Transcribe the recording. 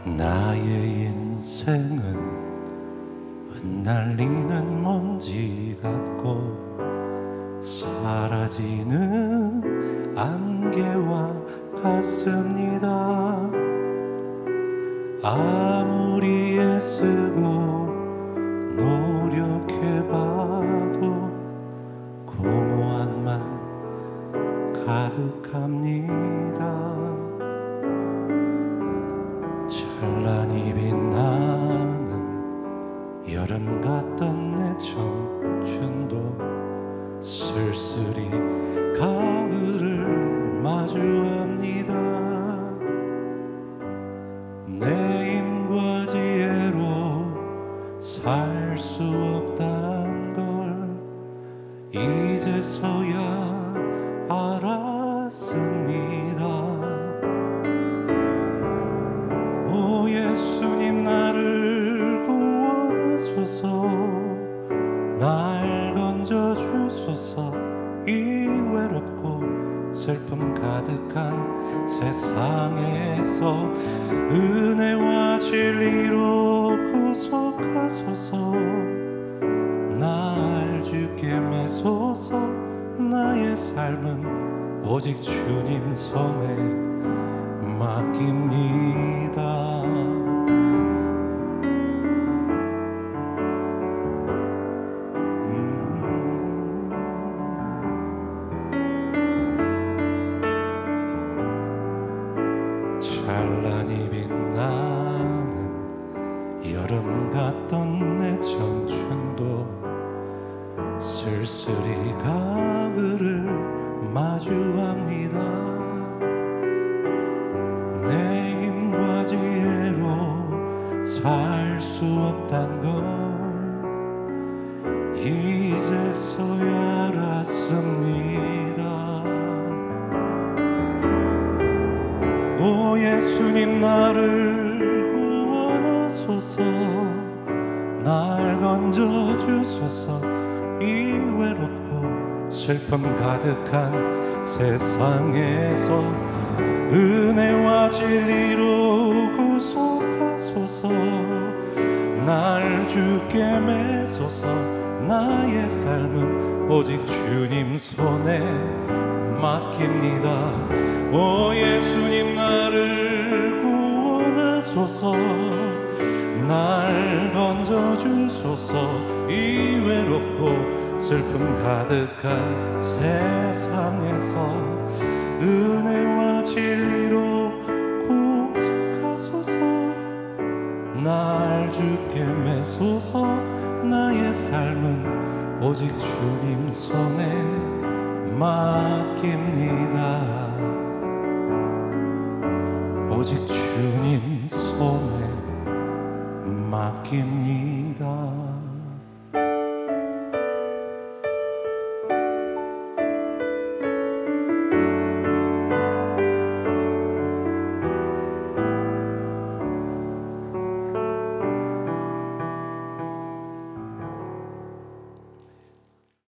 나의 인생은 흩날리는 먼지 같고 사라지는 안개와 같습니다. 아무리 애쓰고 노력해봐도 공허함만 가득합니다. 찬란히 빛나는 여름 같던 내 청춘도 쓸쓸히 가을을 마주합니다. 내 힘과 지혜로 살 수 없단 걸 이제서야 알았습니다. 오 예수님, 나를 구원하소서. 날 건져주소서. 이 외롭고 슬픔 가득한 세상에서 은혜와 진리로 구속하소서. 날 주께 매소서. 나의 삶은 오직 주님 손에 맡깁니다. 찬란히 빛나는 여름 같던 내 청춘도 쓸쓸히 가을을 마주합니다. 내 힘과 지혜로 살 수 없단 걸 이제서야 알았습니다. 오 예수님, 나를 구원하소서. 날 건져주소서. 이 외롭고 슬픔 가득한 세상에서 은혜와 진리로 구속하소서. 날 주께 매소서. 나의 삶은 오직 주님 손에 맡깁니다. 오 예수님, 나를 구원하소서. 날 건져주소서. 이 외롭고 슬픔 가득한 세상에서 은혜와 진리로 구속하소서. 날 주께 매소서. 나의 삶은 오직 주님 손에 맡깁니다. 오직 주님 손에 맡깁니다.